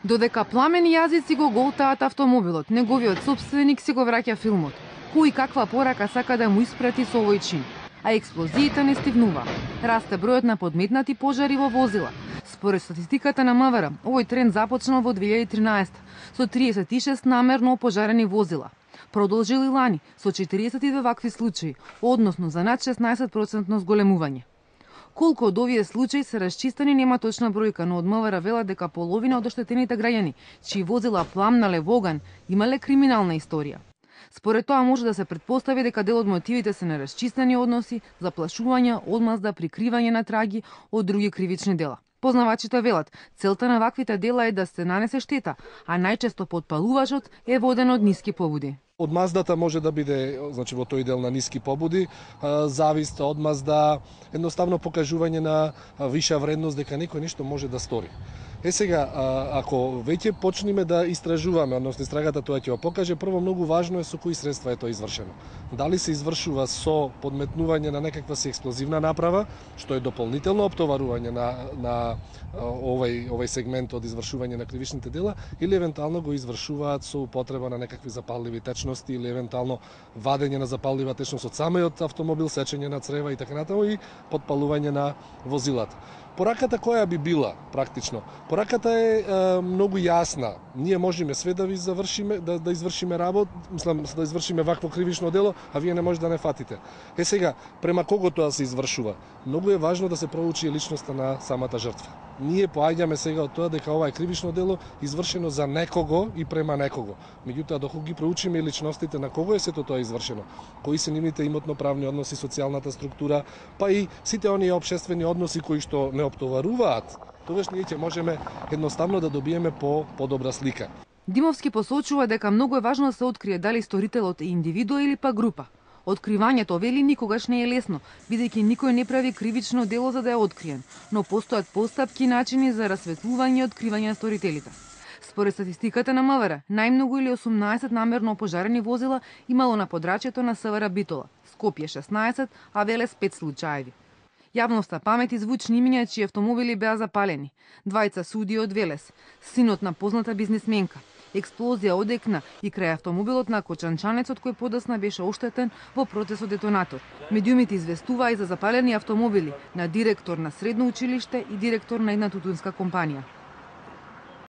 Додека пламени јазици го голтаат автомобилот, неговиот сопственик си го враќа филмот. Кој и каква порака сака да му испрати со овој чин? А експлозиите не стивнува. Расте бројот на подметнати пожари во возила. Според статистиката на МВР, овој тренд започнал во 2013 со 36 намерно опожарени возила. Продолжил и лани со 42 вакви случаи, односно за над 16% зголемување. Колку од овие случаи се расчистени нема точна бројка, но од МВР велат дека половина од оштетените граѓани, чии возила пламнале во оган, имале криминална историја. Според тоа може да се претпостави дека дел од мотивите се нерасчистени односи, заплашувања, одмазда, прикривање на траги од други кривични дела. Познавачите велат, целта на ваквите дела е да се нанесе штета, а најчесто подпалувачот е воден од ниски побуди. Одмаздата може да биде, значи во тој дел на ниски побуди, завист, одмазда, едноставно покажување на виша вредност дека некој нешто може да стори. Сега, ако веќе почнеме да истражуваме, односно истрагата тоа ќе го покаже, прво многу важно е со кои средства е тоа извршено. Дали се извршува со подметнување на некаква си експлозивна направа, што е дополнително оптоварување на овој сегмент од извршување на кривичните дела, или евентуално го извршуваат со употреба на некакви запалливи течности или евентуално вадење на запаллива течност од самиот автомобил, сечење на црева и така натаму и подпалување на возилата. Пораката која би била практично? Пораката е многу јасна. Ние можеме све да ви завршиме, да извршиме работа, мислам да извршиме вакво кривично дело, а вие не може да не фатите. Сега, према кого тоа се извршува? Многу е важно да се проучи личноста на самата жртва. Ние поаѓаме сега од тоа дека ова е кривично дело извршено за некого и према некого. Меѓутоа, доколку ги проучиме и личностите на кого е сето тоа извршено, кои се нивните имотно-правни односи, социјалната структура, па и сите оние општествени односи кои што не оптоваруваат, тогаш ние ќе можеме едноставно да добиеме подобра слика. Димовски посочува дека многу е важно да се открие дали сторителот е индивидуа или па група. Откривањето, вели, никогаш не е лесно, бидејќи никој не прави кривично дело за да е откриен, но постојат постапки и начини за расветлување и откривање на сторителите. Според статистиката на МВР, најмногу или 18 намерно опожарени возила имало на подрачјето на СВР Битола, Скопје 16, а Велес 5 случаеви. Јавноста памети звучни имиња чии автомобили беа запалени. Двајца суди од Велес, синот на позната бизнисменка. Експлозија одекна и крај автомобилот на кочанчанецот кој подосна беше оштетен во процесот детонатор. Медиумите известуваа и за запалени автомобили на директор на средно училиште и директор на една тутунска компанија.